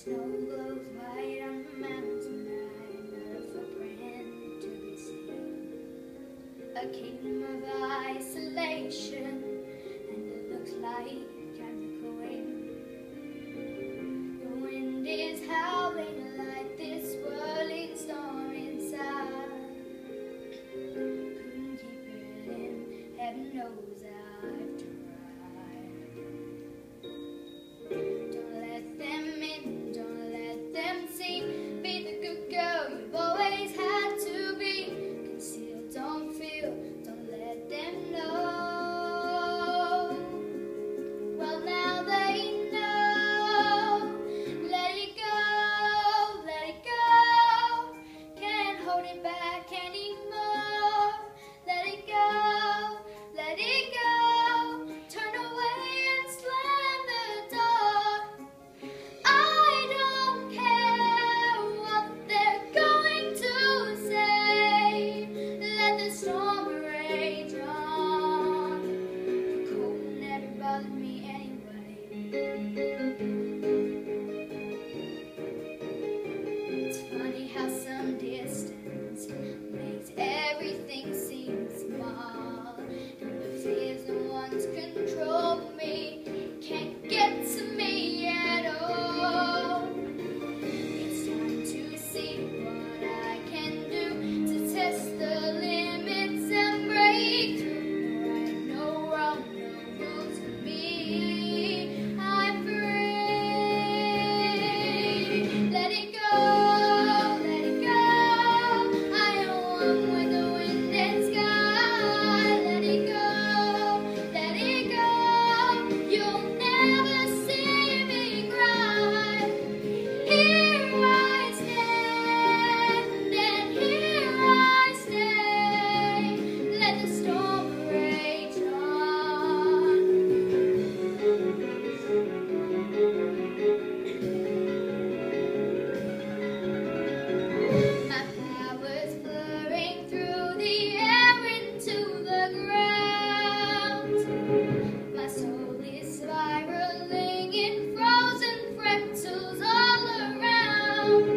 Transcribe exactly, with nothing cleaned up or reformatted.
Snow glows white on the mountains tonight, not a footprint to be seen. A kingdom of isolation, and it looks like I'm the queen. The wind is howling like this swirling storm inside. Couldn't keep it in, heaven knows I've tried. Don't let them in, don't let them see. Be the good girl you've always had to be. Conceal, don't feel, don't let them know. Well, now they know. Let it go, let it go. Can't hold it back anymore. Let it go, let it go. Turn away and slam the door. I don't care what they're going to say. Let the storm rage on. The cold never bothered me anyway. It's funny how some distance makes everything seem small, and the fears the ones control me can't get to me at all. It's time to see what I can do to test the limits and break through. No right, no wrong, no rules for me. I'm free. Let it go, let it go. I am one with the wind and sky. Let it go, let it go. You'll never see me cry. Here I stand, and here I stay. Let the storm rage on. My powers blurring through the air into the ground. My soul is spiraling in frozen fractals all around.